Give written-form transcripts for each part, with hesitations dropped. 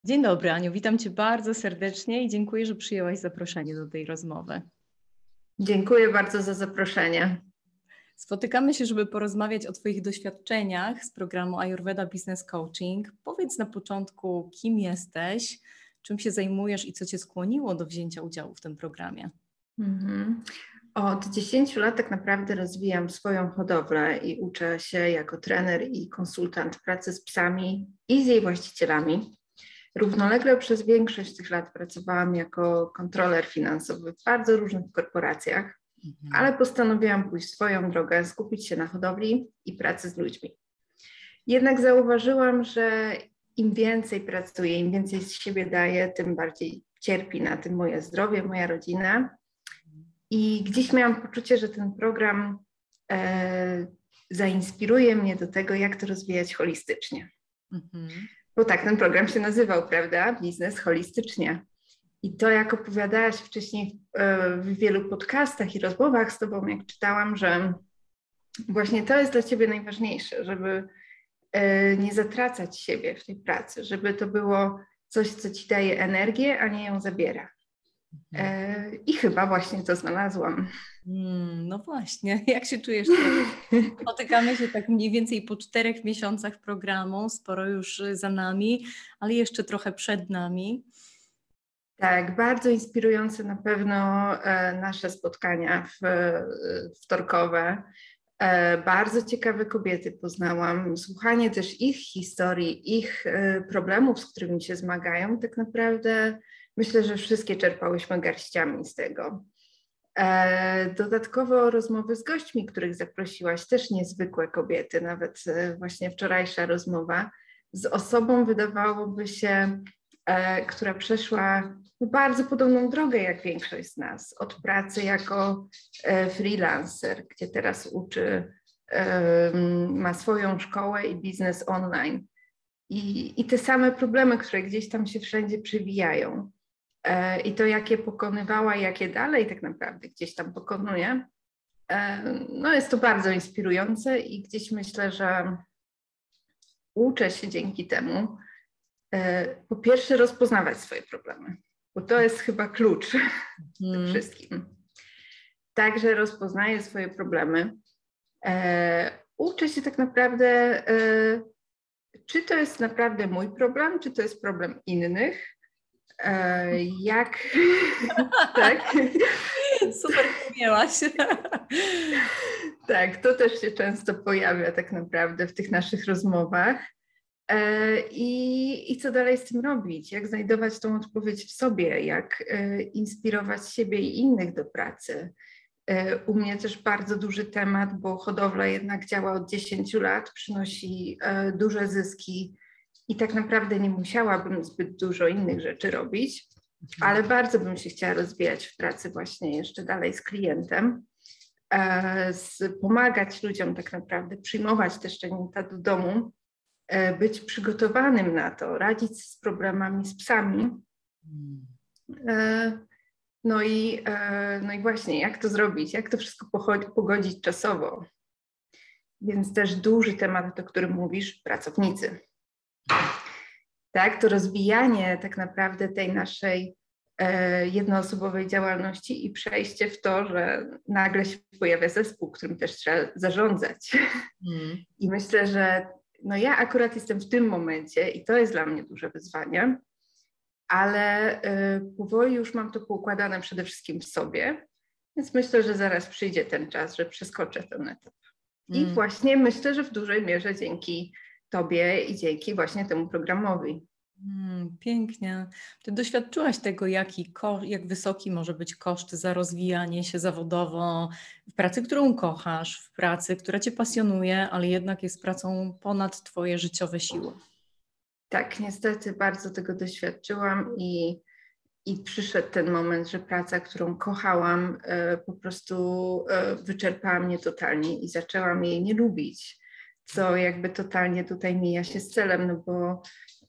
Dzień dobry, Aniu. Witam Cię bardzo serdecznie i dziękuję, że przyjęłaś zaproszenie do tej rozmowy. Dziękuję bardzo za zaproszenie. Spotykamy się, żeby porozmawiać o Twoich doświadczeniach z programu Ayurveda Business Coaching. Powiedz na początku, kim jesteś, czym się zajmujesz i co Cię skłoniło do wzięcia udziału w tym programie. Od 10 lat tak naprawdę rozwijam swoją hodowlę i uczę się jako trener i konsultant pracy z psami i z jej właścicielami. Równolegle przez większość tych lat pracowałam jako kontroler finansowy w bardzo różnych korporacjach, ale postanowiłam pójść swoją drogę, skupić się na hodowli i pracy z ludźmi. Jednak zauważyłam, że im więcej pracuję, im więcej z siebie daję, tym bardziej cierpi na tym moje zdrowie, moja rodzina. I gdzieś miałam poczucie, że ten program zainspiruje mnie do tego, jak to rozwijać holistycznie. Bo tak ten program się nazywał, prawda? Biznes holistycznie. I to, jak opowiadałaś wcześniej w wielu podcastach i rozmowach z Tobą, jak czytałam, że właśnie to jest dla Ciebie najważniejsze, żeby nie zatracać siebie w tej pracy, żeby to było coś, co Ci daje energię, a nie ją zabiera. I chyba właśnie to znalazłam. No właśnie, jak się czujesz teraz? Spotykamy się tak mniej więcej po 4 miesiącach programu, sporo już za nami, ale jeszcze trochę przed nami. Tak, bardzo inspirujące na pewno nasze spotkania wtorkowe. Bardzo ciekawe kobiety poznałam. Słuchanie też ich historii, ich problemów, z którymi się zmagają, tak naprawdę myślę, że wszystkie czerpałyśmy garściami z tego. Dodatkowo rozmowy z gośćmi, których zaprosiłaś, też niezwykłe kobiety, nawet właśnie wczorajsza rozmowa z osobą, wydawałoby się, która przeszła bardzo podobną drogę jak większość z nas, od pracy jako freelancer, gdzie teraz uczy, ma swoją szkołę i biznes online. I te same problemy, które gdzieś tam się wszędzie przewijają. I to, jakie pokonywała, jakie dalej tak naprawdę gdzieś tam pokonuje, no jest to bardzo inspirujące i gdzieś myślę, że uczę się dzięki temu po pierwsze rozpoznawać swoje problemy, bo to jest chyba klucz przede wszystkim. Także rozpoznaję swoje problemy. Uczę się tak naprawdę, czy to jest naprawdę mój problem, czy to jest problem innych. Tak. Super miałaś. Tak, to też się często pojawia tak naprawdę w tych naszych rozmowach. I co dalej z tym robić? Jak znajdować tą odpowiedź w sobie? Jak inspirować siebie i innych do pracy? U mnie też bardzo duży temat, bo hodowla jednak działa od 10 lat, przynosi duże zyski i tak naprawdę nie musiałabym zbyt dużo innych rzeczy robić, ale bardzo bym się chciała rozwijać w pracy właśnie jeszcze dalej z klientem, pomagać ludziom tak naprawdę, przyjmować te szczenięta do domu, być przygotowanym na to, radzić z problemami z psami. No i właśnie, jak to zrobić, jak to wszystko pogodzić czasowo. Więc też duży temat, o którym mówisz, pracownicy. Tak, to rozwijanie tak naprawdę tej naszej jednoosobowej działalności i przejście w to, że nagle się pojawia zespół, którym też trzeba zarządzać. I myślę, że ja akurat jestem w tym momencie i to jest dla mnie duże wyzwanie, ale powoli już mam to poukładane przede wszystkim w sobie, więc myślę, że zaraz przyjdzie ten czas, że przeskoczę ten etap. I właśnie myślę, że w dużej mierze dzięki Tobie i dzięki właśnie temu programowi. Pięknie. Ty doświadczyłaś tego, jak wysoki może być koszt za rozwijanie się zawodowo w pracy, którą kochasz, w pracy, która Cię pasjonuje, ale jednak jest pracą ponad Twoje życiowe siły. Tak, niestety bardzo tego doświadczyłam i przyszedł ten moment, że praca, którą kochałam, po prostu wyczerpała mnie totalnie i zaczęłam jej nie lubić, co jakby totalnie tutaj mija się z celem, no bo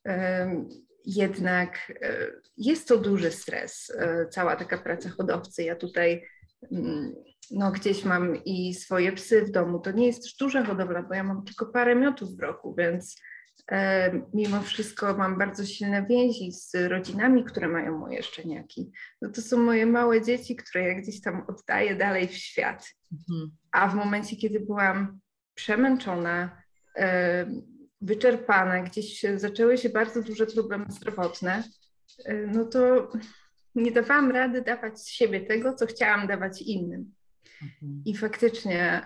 jednak jest to duży stres, cała taka praca hodowcy. Ja tutaj gdzieś mam i swoje psy w domu. To nie jest duża hodowla, bo ja mam tylko parę miotów w roku, więc mimo wszystko mam bardzo silne więzi z rodzinami, które mają moje szczeniaki. No to są moje małe dzieci, które ja gdzieś tam oddaję dalej w świat. A w momencie, kiedy byłam przemęczona, wyczerpana, gdzieś zaczęły się bardzo duże problemy zdrowotne, no to nie dawałam rady dawać z siebie tego, co chciałam dawać innym. I faktycznie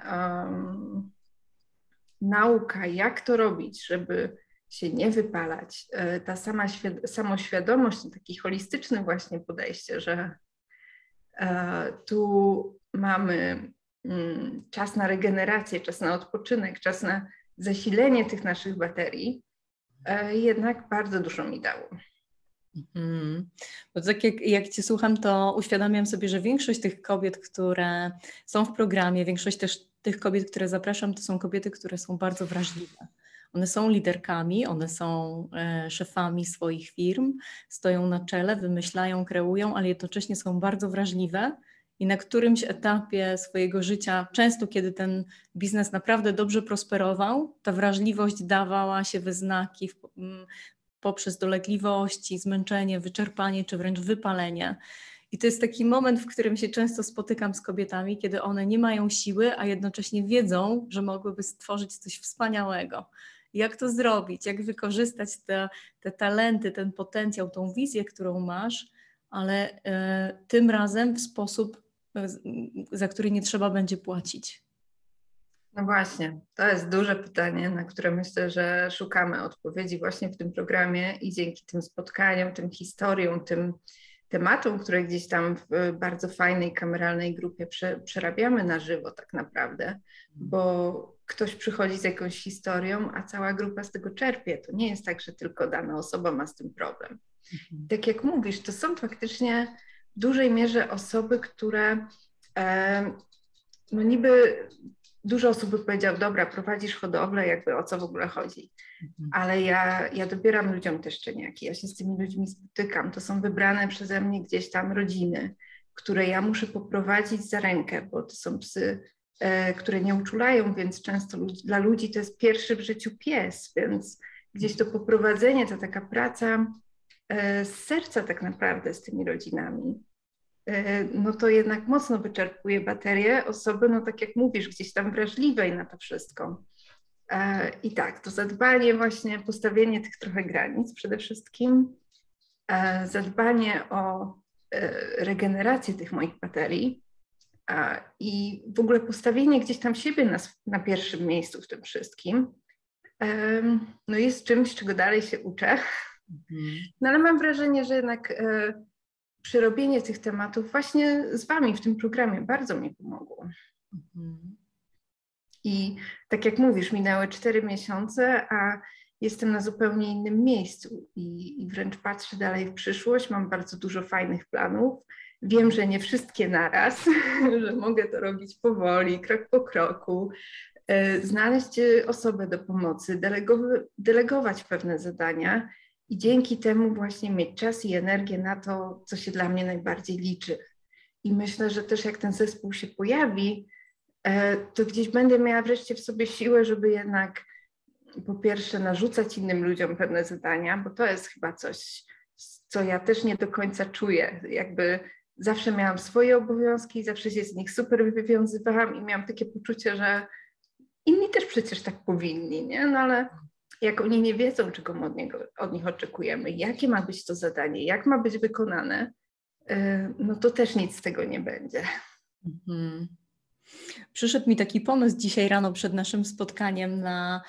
nauka, jak to robić, żeby się nie wypalać, ta sama samoświadomość, to taki holistyczny właśnie podejście, że tu mamy czas na regenerację, czas na odpoczynek, czas na zasilenie tych naszych baterii, jednak bardzo dużo mi dało. Bo tak jak Cię słucham, to uświadamiam sobie, że większość tych kobiet, które są w programie, większość też tych kobiet, które zapraszam, to są kobiety, które są bardzo wrażliwe. One są liderkami, one są szefami swoich firm, stoją na czele, wymyślają, kreują, ale jednocześnie są bardzo wrażliwe i na którymś etapie swojego życia, często kiedy ten biznes naprawdę dobrze prosperował, ta wrażliwość dawała się we znaki poprzez dolegliwości, zmęczenie, wyczerpanie czy wręcz wypalenie. I to jest taki moment, w którym się często spotykam z kobietami, kiedy one nie mają siły, a jednocześnie wiedzą, że mogłyby stworzyć coś wspaniałego. Jak to zrobić? Jak wykorzystać te talenty, ten potencjał, tą wizję, którą masz, ale tym razem w sposób, za który nie trzeba będzie płacić. No właśnie, to jest duże pytanie, na które myślę, że szukamy odpowiedzi właśnie w tym programie i dzięki tym spotkaniom, tym historiom, tym tematom, które gdzieś tam w bardzo fajnej kameralnej grupie przerabiamy na żywo tak naprawdę, bo ktoś przychodzi z jakąś historią, a cała grupa z tego czerpie. To nie jest tak, że tylko dana osoba ma z tym problem. Tak jak mówisz, to są faktycznie w dużej mierze osoby, które no niby dużo osób by powiedział, dobra, prowadzisz hodowlę, jakby o co w ogóle chodzi. Ale ja dobieram ludziom te szczeniaki, ja się z tymi ludźmi spotykam. To są wybrane przeze mnie gdzieś tam rodziny, które ja muszę poprowadzić za rękę, bo to są psy, które nie uczulają, więc często dla ludzi to jest pierwszy w życiu pies, więc gdzieś to poprowadzenie, to taka praca z serca tak naprawdę z tymi rodzinami. No to jednak mocno wyczerpuje baterię osoby, no tak jak mówisz, gdzieś tam wrażliwej na to wszystko. I tak, to zadbanie właśnie, postawienie tych trochę granic przede wszystkim, zadbanie o regenerację tych moich baterii i w ogóle postawienie gdzieś tam siebie na pierwszym miejscu w tym wszystkim, no jest czymś, czego dalej się uczę. No ale mam wrażenie, że jednak przerobienie tych tematów właśnie z Wami w tym programie bardzo mi pomogło. I tak jak mówisz, minęły 4 miesiące, a jestem na zupełnie innym miejscu i wręcz patrzę dalej w przyszłość, mam bardzo dużo fajnych planów. Wiem, że nie wszystkie naraz, że mogę to robić powoli, krok po kroku, znaleźć osobę do pomocy, delegować pewne zadania i dzięki temu właśnie mieć czas i energię na to, co się dla mnie najbardziej liczy. I myślę, że też jak ten zespół się pojawi, to gdzieś będę miała wreszcie w sobie siłę, żeby jednak po pierwsze narzucać innym ludziom pewne zadania, bo to jest chyba coś, co ja też nie do końca czuję. Jakby zawsze miałam swoje obowiązki, zawsze się z nich super wywiązywałam i miałam takie poczucie, że inni też przecież tak powinni, nie? No ale jak oni nie wiedzą, czego my od nich oczekujemy, jakie ma być to zadanie, jak ma być wykonane, no to też nic z tego nie będzie. Przyszedł mi taki pomysł dzisiaj rano przed naszym spotkaniem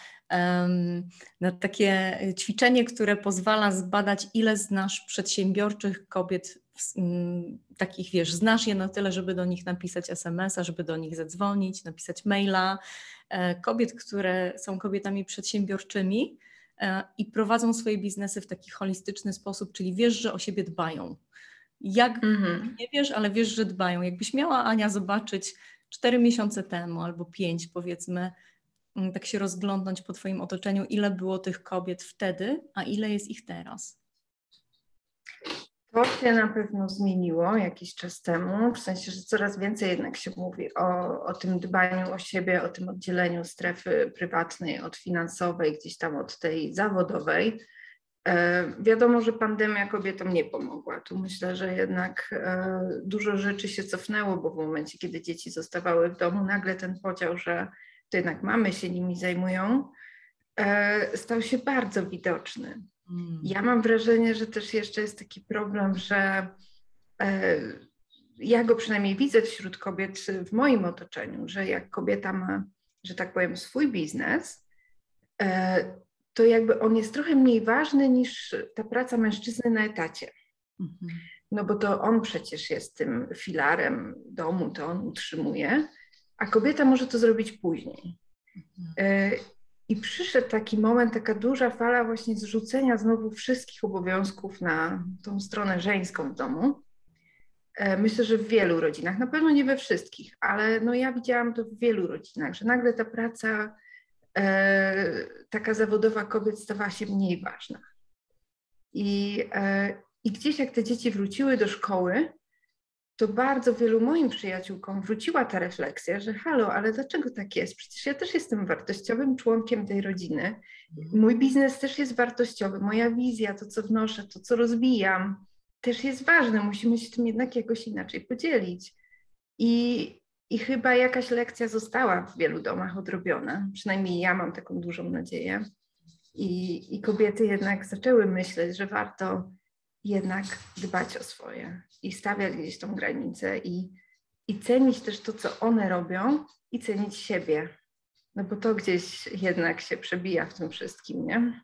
na takie ćwiczenie, które pozwala zbadać, ile znasz przedsiębiorczych kobiet, takich wiesz, znasz je na tyle, żeby do nich napisać SMS-a, żeby do nich zadzwonić, napisać maila. Kobiet, które są kobietami przedsiębiorczymi i prowadzą swoje biznesy w taki holistyczny sposób, czyli wiesz, że o siebie dbają. Nie wiesz, ale wiesz, że dbają. Jakbyś miała, Ania, zobaczyć 4 miesiące temu albo 5 powiedzmy, tak się rozglądnąć po Twoim otoczeniu, ile było tych kobiet wtedy, a ile jest ich teraz? To się na pewno zmieniło jakiś czas temu, w sensie, że coraz więcej jednak się mówi o tym dbaniu o siebie, o tym oddzieleniu strefy prywatnej od finansowej, gdzieś tam od tej zawodowej. Wiadomo, że pandemia kobietom nie pomogła. Tu myślę, że jednak dużo rzeczy się cofnęło, bo w momencie, kiedy dzieci zostawały w domu, nagle ten podział, że to jednak mamy się nimi zajmują, stał się bardzo widoczny. Ja mam wrażenie, że też jeszcze jest taki problem, że ja go przynajmniej widzę wśród kobiet w moim otoczeniu, że jak kobieta ma, że tak powiem, swój biznes, to jakby on jest trochę mniej ważny niż ta praca mężczyzny na etacie. No bo to on przecież jest tym filarem domu, to on utrzymuje, a kobieta może to zrobić później. I przyszedł taki moment, taka duża fala właśnie zrzucenia znowu wszystkich obowiązków na tą stronę żeńską w domu. Myślę, że w wielu rodzinach, na pewno nie we wszystkich, ale no ja widziałam to w wielu rodzinach, że nagle ta praca taka zawodowa kobiet stawała się mniej ważna. I gdzieś jak te dzieci wróciły do szkoły, to bardzo wielu moim przyjaciółkom wróciła ta refleksja, że halo, ale dlaczego tak jest? Przecież ja też jestem wartościowym członkiem tej rodziny. Mój biznes też jest wartościowy, moja wizja, to co wnoszę, to co rozwijam, też jest ważne. Musimy się tym jednak jakoś inaczej podzielić. I chyba jakaś lekcja została w wielu domach odrobiona. Przynajmniej ja mam taką dużą nadzieję. I kobiety jednak zaczęły myśleć, że warto jednak dbać o swoje i stawiać gdzieś tą granicę i cenić też to, co one robią i cenić siebie. No bo to gdzieś jednak się przebija w tym wszystkim, nie?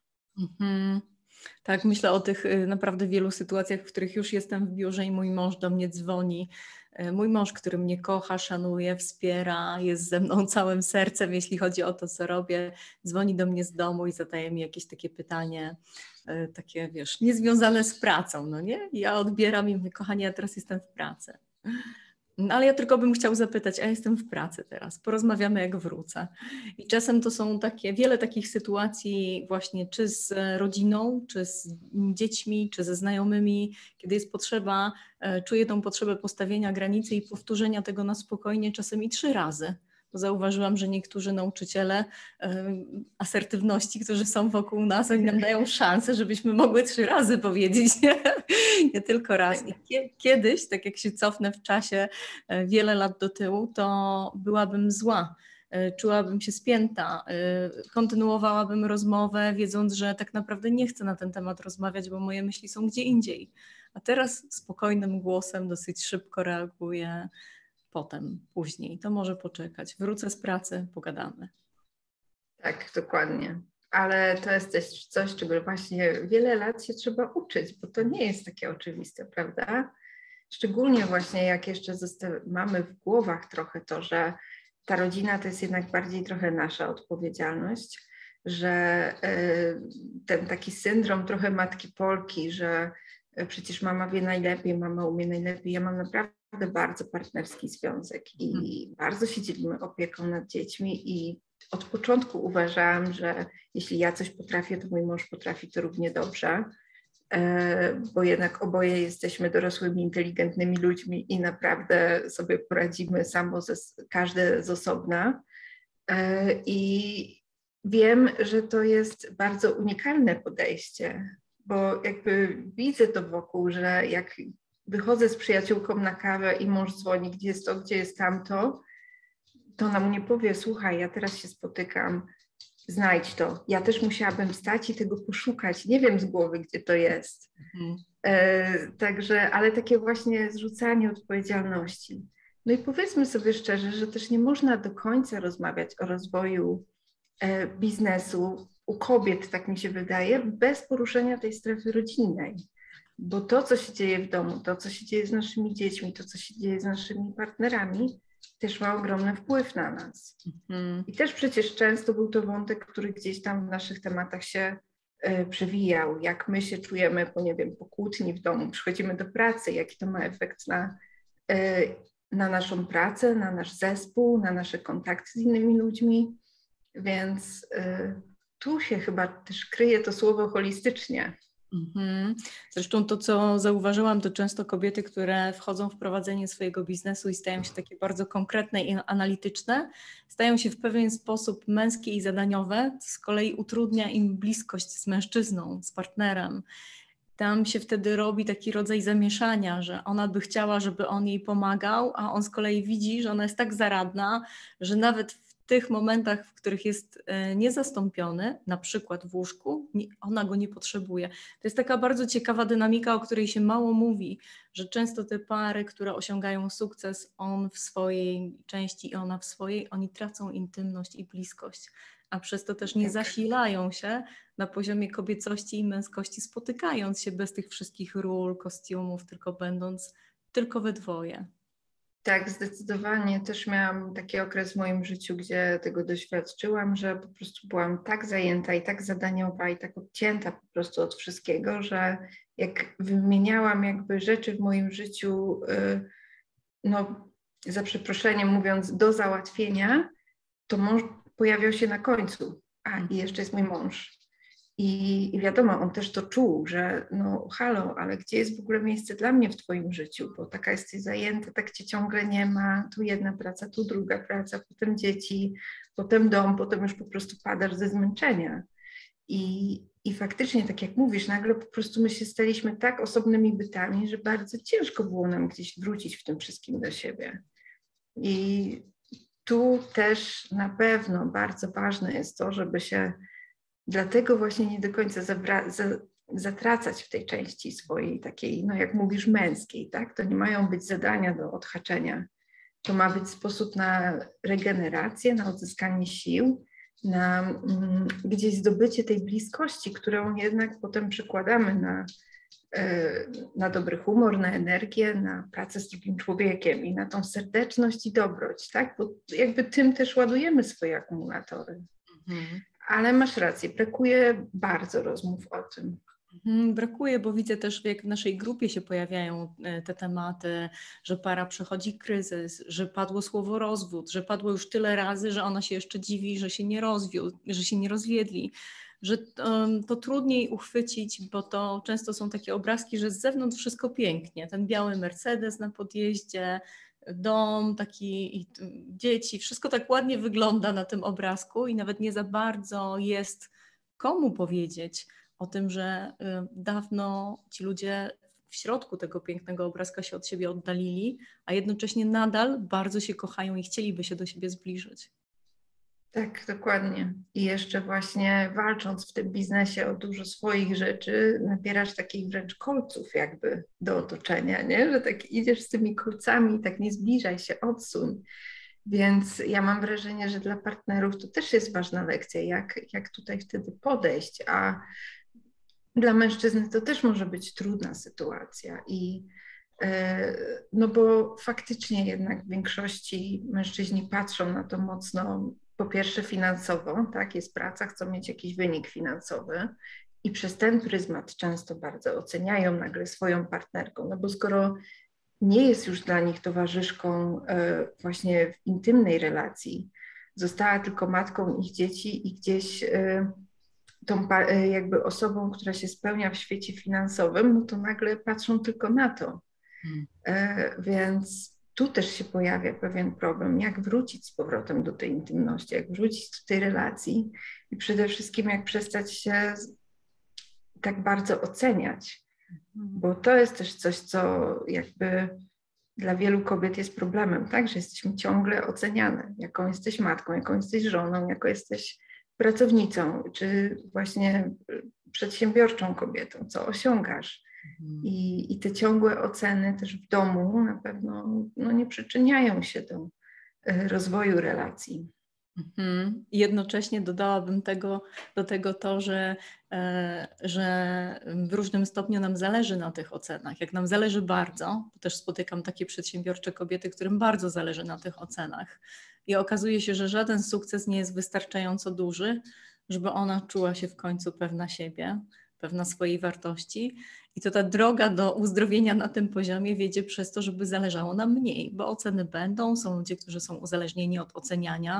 Tak, myślę o tych naprawdę wielu sytuacjach, w których już jestem w biurze i mój mąż do mnie dzwoni. Mój mąż, który mnie kocha, szanuje, wspiera, jest ze mną całym sercem, jeśli chodzi o to, co robię, dzwoni do mnie z domu i zadaje mi jakieś takie pytanie, takie, wiesz, niezwiązane z pracą, no nie? I ja odbieram i mówię, kochanie, ja teraz jestem w pracy. No, ale ja tylko bym chciał zapytać, a jestem w pracy teraz, porozmawiamy jak wrócę. I czasem to są wiele takich sytuacji właśnie czy z rodziną, czy z dziećmi, czy ze znajomymi, kiedy jest potrzeba, czuję tą potrzebę postawienia granicy i powtórzenia tego na spokojnie, czasem i 3 razy. Bo zauważyłam, że niektórzy nauczyciele asertywności, którzy są wokół nas, oni nam dają szansę, żebyśmy mogły 3 razy powiedzieć, nie tylko raz. I kiedyś, tak jak się cofnę w czasie wiele lat do tyłu, to byłabym zła. Czułabym się spięta, kontynuowałabym rozmowę, wiedząc, że tak naprawdę nie chcę na ten temat rozmawiać, bo moje myśli są gdzie indziej. A teraz spokojnym głosem dosyć szybko reaguję. Potem, później, to może poczekać. Wrócę z pracy, pogadamy. Tak, dokładnie. Ale to jest też coś, czego właśnie wiele lat się trzeba uczyć, bo to nie jest takie oczywiste, prawda? Szczególnie właśnie jak jeszcze mamy w głowach trochę to, że ta rodzina to jest jednak bardziej trochę nasza odpowiedzialność, że ten taki syndrom trochę matki Polki, że przecież mama wie najlepiej, mama umie najlepiej. Ja mam naprawdę bardzo partnerski związek i bardzo się dzielimy opieką nad dziećmi i od początku uważałam, że jeśli ja coś potrafię, to mój mąż potrafi to równie dobrze, bo jednak oboje jesteśmy dorosłymi, inteligentnymi ludźmi i naprawdę sobie poradzimy każde z osobna. I wiem, że to jest bardzo unikalne podejście, bo jakby widzę to wokół, że jak wychodzę z przyjaciółką na kawę i mąż dzwoni, gdzie jest to, gdzie jest tamto, to ona mu nie powie, słuchaj, ja teraz się spotykam, znajdź to. Ja też musiałabym wstać i tego poszukać. Nie wiem z głowy, gdzie to jest. Także, ale takie właśnie zrzucanie odpowiedzialności. No i powiedzmy sobie szczerze, że też nie można do końca rozmawiać o rozwoju biznesu u kobiet, tak mi się wydaje, bez poruszenia tej strefy rodzinnej. Bo to, co się dzieje w domu, to, co się dzieje z naszymi dziećmi, to, co się dzieje z naszymi partnerami, też ma ogromny wpływ na nas. I też przecież często był to wątek, który gdzieś tam w naszych tematach się przewijał. Jak my się czujemy, nie wiem, po kłótni w domu, przychodzimy do pracy, jaki to ma efekt na naszą pracę, na nasz zespół, na nasze kontakty z innymi ludźmi. Więc tu się chyba też kryje to słowo holistycznie. Mhm. Zresztą to, co zauważyłam, to często kobiety, które wchodzą w prowadzenie swojego biznesu i stają się takie bardzo konkretne i analityczne, stają się w pewien sposób męskie i zadaniowe, co z kolei utrudnia im bliskość z mężczyzną, z partnerem. Tam się wtedy robi taki rodzaj zamieszania, że ona by chciała, żeby on jej pomagał, a on z kolei widzi, że ona jest tak zaradna, że nawet w tych momentach, w których jest niezastąpiony, na przykład w łóżku, ona go nie potrzebuje. To jest taka bardzo ciekawa dynamika, o której się mało mówi, że często te pary, które osiągają sukces, on w swojej części i ona w swojej, oni tracą intymność i bliskość, a przez to też nie Tak. zasilają się na poziomie kobiecości i męskości, spotykając się bez tych wszystkich ról, kostiumów, tylko będąc tylko we dwoje. Tak, zdecydowanie. Też miałam taki okres w moim życiu, gdzie tego doświadczyłam, że po prostu byłam tak zajęta i tak zadaniowa i tak odcięta po prostu od wszystkiego, że jak wymieniałam jakby rzeczy w moim życiu, no za przeproszeniem mówiąc, do załatwienia, to mąż pojawiał się na końcu. I jeszcze jest mój mąż. I wiadomo, on też to czuł, że no halo, ale gdzie jest w ogóle miejsce dla mnie w twoim życiu, bo taka jesteś zajęta, tak cię ciągle nie ma, tu jedna praca, tu druga praca, potem dzieci, potem dom, potem już po prostu padasz ze zmęczenia. I faktycznie, tak jak mówisz, nagle po prostu my się staliśmy tak osobnymi bytami, że bardzo ciężko było nam gdzieś wrócić w tym wszystkim do siebie. I tu też na pewno bardzo ważne jest to, żeby się dlatego właśnie nie do końca zatracać w tej części swojej takiej, no jak mówisz, męskiej, tak? To nie mają być zadania do odhaczenia. To ma być sposób na regenerację, na odzyskanie sił, na gdzieś zdobycie tej bliskości, którą jednak potem przekładamy na dobry humor, na energię, na pracę z drugim człowiekiem i na tą serdeczność i dobroć, tak? Bo jakby tym też ładujemy swoje akumulatory. Mhm. Ale masz rację, brakuje bardzo rozmów o tym. Brakuje, bo widzę też, jak w naszej grupie się pojawiają te tematy, że para przechodzi kryzys, że padło słowo rozwód, że padło już tyle razy, że ona się jeszcze dziwi, że się nie rozwiódł, że się nie rozwiedli, że to trudniej uchwycić, bo to często są takie obrazki, że z zewnątrz wszystko pięknie, ten biały Mercedes na podjeździe, dom, taki i dzieci, wszystko tak ładnie wygląda na tym obrazku i nawet nie za bardzo jest komu powiedzieć o tym, że dawno ci ludzie w środku tego pięknego obrazka się od siebie oddalili, a jednocześnie nadal bardzo się kochają i chcieliby się do siebie zbliżyć. Tak, dokładnie. I jeszcze właśnie walcząc w tym biznesie o dużo swoich rzeczy, nabierasz takich wręcz kolców jakby do otoczenia, nie? Że tak idziesz z tymi kolcami, tak nie zbliżaj się, odsuń. Więc ja mam wrażenie, że dla partnerów to też jest ważna lekcja, jak tutaj wtedy podejść, a dla mężczyzny to też może być trudna sytuacja no bo faktycznie jednak w większości mężczyźni patrzą na to mocno, po pierwsze finansowo, tak, jest praca, chcą mieć jakiś wynik finansowy i przez ten pryzmat często bardzo oceniają nagle swoją partnerką, no bo skoro nie jest już dla nich towarzyszką właśnie w intymnej relacji, została tylko matką ich dzieci i gdzieś tą jakby osobą, która się spełnia w świecie finansowym, no to nagle patrzą tylko na to. Więc tu też się pojawia pewien problem, jak wrócić z powrotem do tej intymności, jak wrócić do tej relacji i przede wszystkim jak przestać się tak bardzo oceniać, bo to jest też coś, co jakby dla wielu kobiet jest problemem, tak, że jesteśmy ciągle oceniane, jaką jesteś matką, jaką jesteś żoną, jaką jesteś pracownicą, czy właśnie przedsiębiorczą kobietą, co osiągasz. I te ciągłe oceny też w domu na pewno no, nie przyczyniają się do rozwoju relacji. Jednocześnie dodałabym do tego to, że w różnym stopniu nam zależy na tych ocenach. Jak nam zależy bardzo, to też spotykam takie przedsiębiorcze kobiety, którym bardzo zależy na tych ocenach. I okazuje się, że żaden sukces nie jest wystarczająco duży, żeby ona czuła się w końcu pewna siebie, pewna swojej wartości. I to ta droga do uzdrowienia na tym poziomie wiedzie przez to, żeby zależało nam mniej, bo oceny będą, są ludzie, którzy są uzależnieni od oceniania,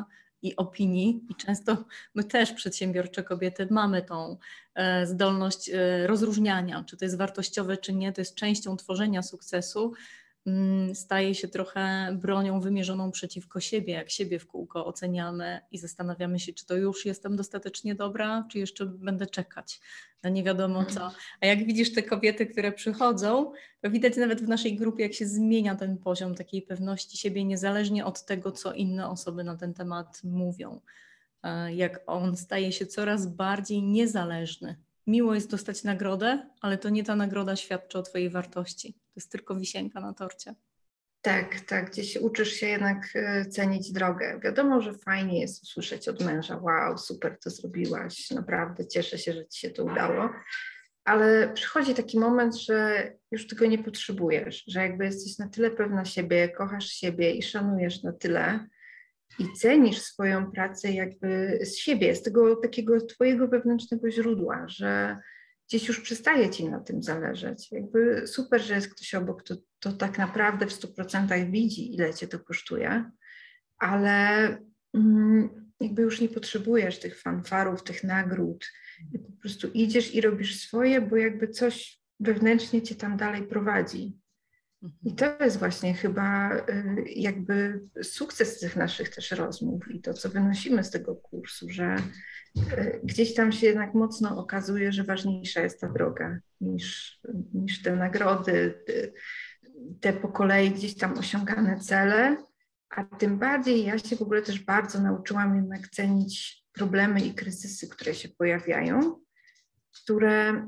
i opinii. I często my też, przedsiębiorcze kobiety, mamy tą zdolność rozróżniania, czy to jest wartościowe, czy nie. To jest częścią tworzenia sukcesu. Staje się trochę bronią wymierzoną przeciwko siebie, jak siebie w kółko oceniamy i zastanawiamy się, czy to już jestem dostatecznie dobra, czy jeszcze będę czekać na nie wiadomo co. A jak widzisz te kobiety, które przychodzą, to widać nawet w naszej grupie, jak się zmienia ten poziom takiej pewności siebie, niezależnie od tego, co inne osoby na ten temat mówią. Jak on staje się coraz bardziej niezależny. Miło jest dostać nagrodę, ale to nie ta nagroda świadczy o twojej wartości. To jest tylko wisienka na torcie. Tak, tak, gdzieś uczysz się jednak cenić drogę. Wiadomo, że fajnie jest usłyszeć od męża: wow, super to zrobiłaś, naprawdę cieszę się, że ci się to udało. Ale przychodzi taki moment, że już tego nie potrzebujesz, że jakby jesteś na tyle pewna siebie, kochasz siebie i szanujesz na tyle i cenisz swoją pracę jakby z siebie, z tego takiego twojego wewnętrznego źródła, że gdzieś już przestaje ci na tym zależeć. Jakby super, że jest ktoś obok, kto to tak naprawdę w 100% widzi, ile cię to kosztuje, ale jakby już nie potrzebujesz tych fanfarów, tych nagród. I po prostu idziesz i robisz swoje, bo jakby coś wewnętrznie cię tam dalej prowadzi. I to jest właśnie chyba jakby sukces tych naszych też rozmów i to, co wynosimy z tego kursu, że gdzieś tam się jednak mocno okazuje, że ważniejsza jest ta droga niż te nagrody, te po kolei gdzieś tam osiągane cele, a tym bardziej ja się w ogóle też bardzo nauczyłam jednak cenić problemy i kryzysy, które się pojawiają, które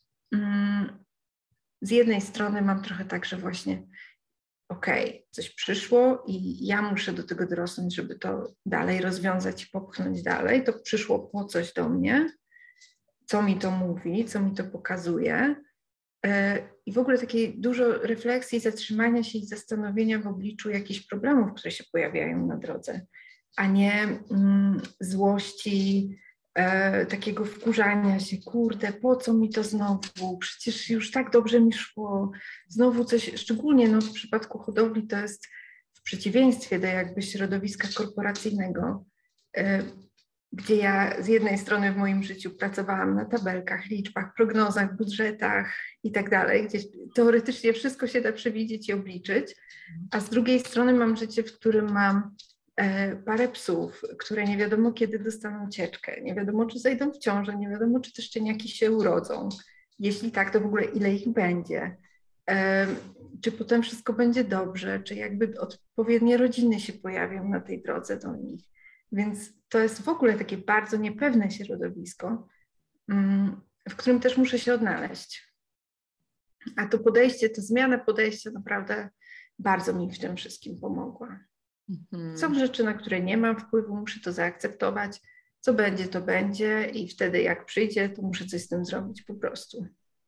z jednej strony mam trochę tak, że właśnie coś przyszło i ja muszę do tego dorosnąć, żeby to dalej rozwiązać i popchnąć dalej. To przyszło po coś do mnie, co mi to mówi, co mi to pokazuje. I w ogóle takiej dużo refleksji, zatrzymania się i zastanowienia w obliczu jakichś problemów, które się pojawiają na drodze, a nie złości, takiego wkurzania się: kurde, po co mi to znowu, przecież już tak dobrze mi szło, znowu coś, szczególnie w przypadku hodowli to jest w przeciwieństwie do jakby środowiska korporacyjnego, gdzie ja z jednej strony w moim życiu pracowałam na tabelkach, liczbach, prognozach, budżetach i tak dalej, gdzie teoretycznie wszystko się da przewidzieć i obliczyć, a z drugiej strony mam życie, w którym mam parę psów, które nie wiadomo kiedy dostaną cieczkę, nie wiadomo czy zajdą w ciążę, nie wiadomo czy te szczeniaki się urodzą. Jeśli tak, to w ogóle ile ich będzie. Czy potem wszystko będzie dobrze, czy jakby odpowiednie rodziny się pojawią na tej drodze do nich. Więc to jest w ogóle takie bardzo niepewne środowisko, w którym też muszę się odnaleźć. A to podejście, to zmiana podejścia naprawdę bardzo mi w tym wszystkim pomogła. Są rzeczy, na które nie mam wpływu, muszę to zaakceptować. Co będzie, to będzie i wtedy jak przyjdzie, to muszę coś z tym zrobić po prostu.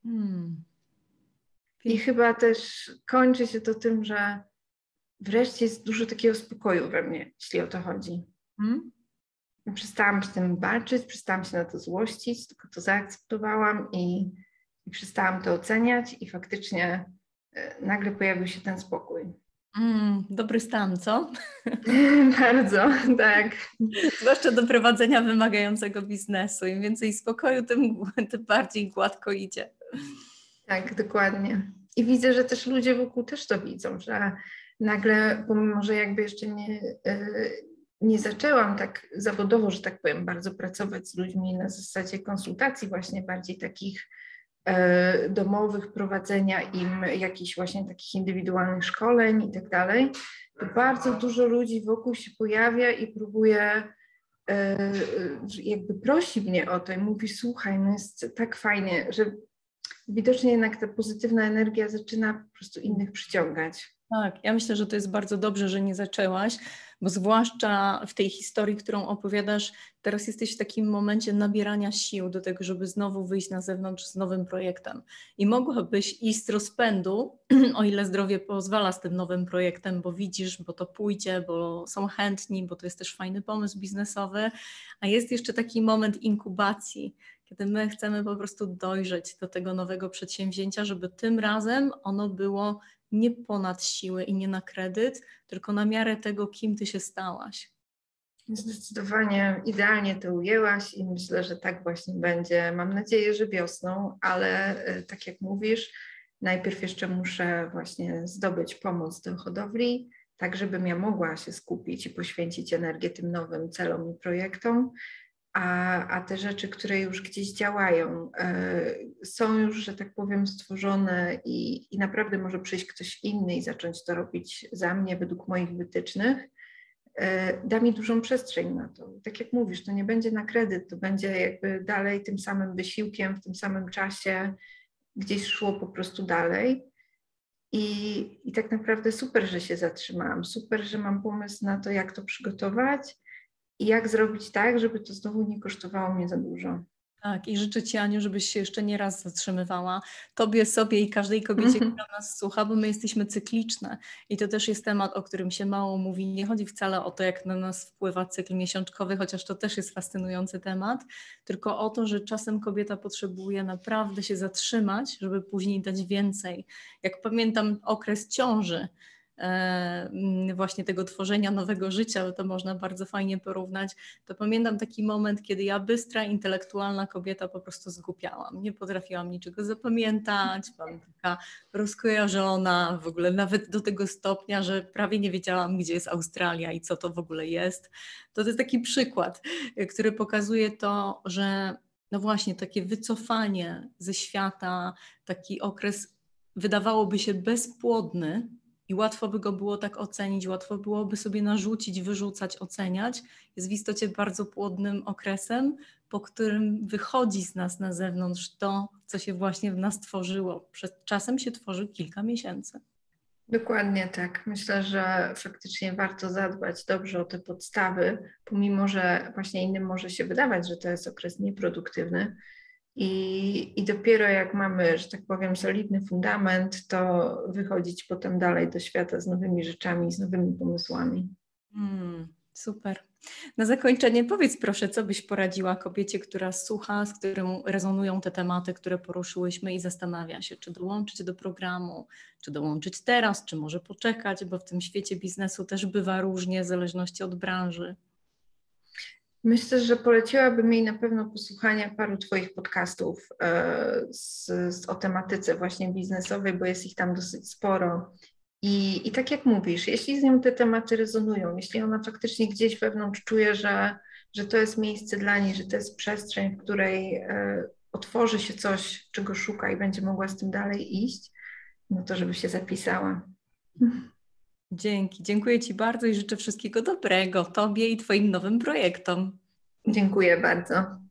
I chyba też kończy się to tym, że wreszcie jest dużo takiego spokoju we mnie, jeśli o to chodzi. Przestałam z tym walczyć, przestałam się na to złościć, tylko to zaakceptowałam i przestałam to oceniać i faktycznie nagle pojawił się ten spokój. Dobry stan, co? Bardzo, tak. Zwłaszcza do prowadzenia wymagającego biznesu. Im więcej spokoju, tym bardziej gładko idzie. Tak, dokładnie. I widzę, że też ludzie wokół też to widzą, że nagle, pomimo że jakby jeszcze nie zaczęłam tak zawodowo, że tak powiem, bardzo pracować z ludźmi na zasadzie konsultacji właśnie bardziej takich domowych, prowadzenia im jakichś właśnie takich indywidualnych szkoleń i tak dalej, to bardzo dużo ludzi wokół się pojawia i próbuje, jakby prosi mnie o to i mówi: słuchaj, no jest tak fajnie, że widocznie jednak ta pozytywna energia zaczyna po prostu innych przyciągać. Tak, ja myślę, że to jest bardzo dobrze, że nie zaczęłaś, bo zwłaszcza w tej historii, którą opowiadasz, teraz jesteś w takim momencie nabierania sił do tego, żeby znowu wyjść na zewnątrz z nowym projektem. I mogłabyś iść z rozpędu, o ile zdrowie pozwala, z tym nowym projektem, bo widzisz, bo to pójdzie, bo są chętni, bo to jest też fajny pomysł biznesowy, a jest jeszcze taki moment inkubacji, kiedy my chcemy po prostu dojrzeć do tego nowego przedsięwzięcia, żeby tym razem ono było nie ponad siłę i nie na kredyt, tylko na miarę tego, kim ty się stałaś. Zdecydowanie idealnie to ujęłaś i myślę, że tak właśnie będzie. Mam nadzieję, że wiosną, ale tak jak mówisz, najpierw jeszcze muszę właśnie zdobyć pomoc do hodowli, tak żebym ja mogła się skupić i poświęcić energię tym nowym celom i projektom, a te rzeczy, które już gdzieś działają, są już, że tak powiem, stworzone i naprawdę może przyjść ktoś inny i zacząć to robić za mnie według moich wytycznych. Da mi dużą przestrzeń na to. Tak jak mówisz, to nie będzie na kredyt, to będzie jakby dalej tym samym wysiłkiem, w tym samym czasie gdzieś szło po prostu dalej. I tak naprawdę super, że się zatrzymałam, super, że mam pomysł na to, jak to przygotować i jak zrobić tak, żeby to znowu nie kosztowało mnie za dużo. Tak, i życzę Ci, Aniu, żebyś się jeszcze nie raz zatrzymywała. Tobie, sobie i każdej kobiecie, która nas słucha, bo my jesteśmy cykliczne. I to też jest temat, o którym się mało mówi. Nie chodzi wcale o to, jak na nas wpływa cykl miesiączkowy, chociaż to też jest fascynujący temat, tylko o to, że czasem kobieta potrzebuje naprawdę się zatrzymać, żeby później dać więcej. Jak pamiętam okres ciąży, właśnie tego tworzenia nowego życia, to można bardzo fajnie porównać, to pamiętam taki moment, kiedy ja bystra, intelektualna kobieta po prostu zgłupiałam. Nie potrafiłam niczego zapamiętać, byłam taka rozkojarzona, w ogóle nawet do tego stopnia, że prawie nie wiedziałam, gdzie jest Australia i co to w ogóle jest. To jest taki przykład, który pokazuje to, że no właśnie takie wycofanie ze świata, taki okres wydawałoby się bezpłodny, i łatwo by go było tak ocenić, łatwo byłoby sobie narzucić, wyrzucać, oceniać, jest w istocie bardzo płodnym okresem, po którym wychodzi z nas na zewnątrz to, co się właśnie w nas tworzyło. Czasem się tworzy kilka miesięcy. Dokładnie tak. Myślę, że faktycznie warto zadbać dobrze o te podstawy, pomimo że właśnie innym może się wydawać, że to jest okres nieproduktywny. I dopiero jak mamy, że tak powiem, solidny fundament, to wychodzić potem dalej do świata z nowymi rzeczami, z nowymi pomysłami. Super. Na zakończenie powiedz proszę, co byś poradziła kobiecie, która słucha, z którą rezonują te tematy, które poruszyłyśmy i zastanawia się, czy dołączyć do programu, czy dołączyć teraz, czy może poczekać, bo w tym świecie biznesu też bywa różnie w zależności od branży. Myślę, że poleciłabym jej na pewno posłuchania paru Twoich podcastów o tematyce właśnie biznesowej, bo jest ich tam dosyć sporo. I tak jak mówisz, jeśli z nią te tematy rezonują, jeśli ona faktycznie gdzieś wewnątrz czuje, że to jest miejsce dla niej, że to jest przestrzeń, w której otworzy się coś, czego szuka i będzie mogła z tym dalej iść, no to żeby się zapisała. Dzięki. Dziękuję Ci bardzo i życzę wszystkiego dobrego Tobie i Twoim nowym projektom. Dziękuję bardzo.